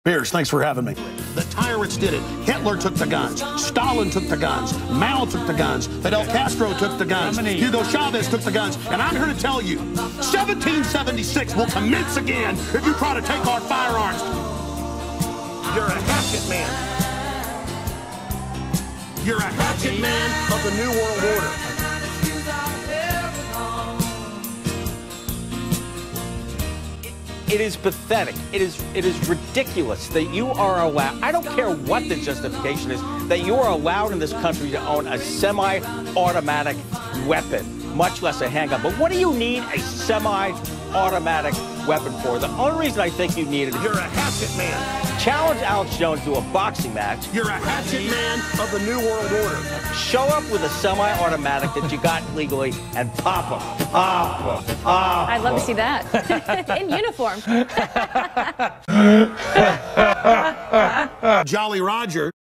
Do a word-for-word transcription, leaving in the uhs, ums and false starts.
Beers, thanks for having me. The tyrants did it. Hitler took the guns. Stalin took the guns. Mao took the guns. Fidel Castro took the guns. Hugo Chavez took the guns. And I'm here to tell you, seventeen seventy-six will commence again if you try to take our firearms. You're a hatchet man. You're a hatchet man of the New World Order. It is pathetic. It is it is ridiculous that you are allowed, I don't care what the justification is, that you are allowed in this country to own a semi-automatic weapon, much less a handgun. But what do you need a semi-automatic weapon for? The only reason I think you need it is... You're a hatchet man. Challenge Alex Jones to a boxing match. You're a hatchet man of the New World Order. Show up with a semi-automatic that you got legally and pop them. Pop them. Pop I'd love to see that. In uniform. Jolly Roger.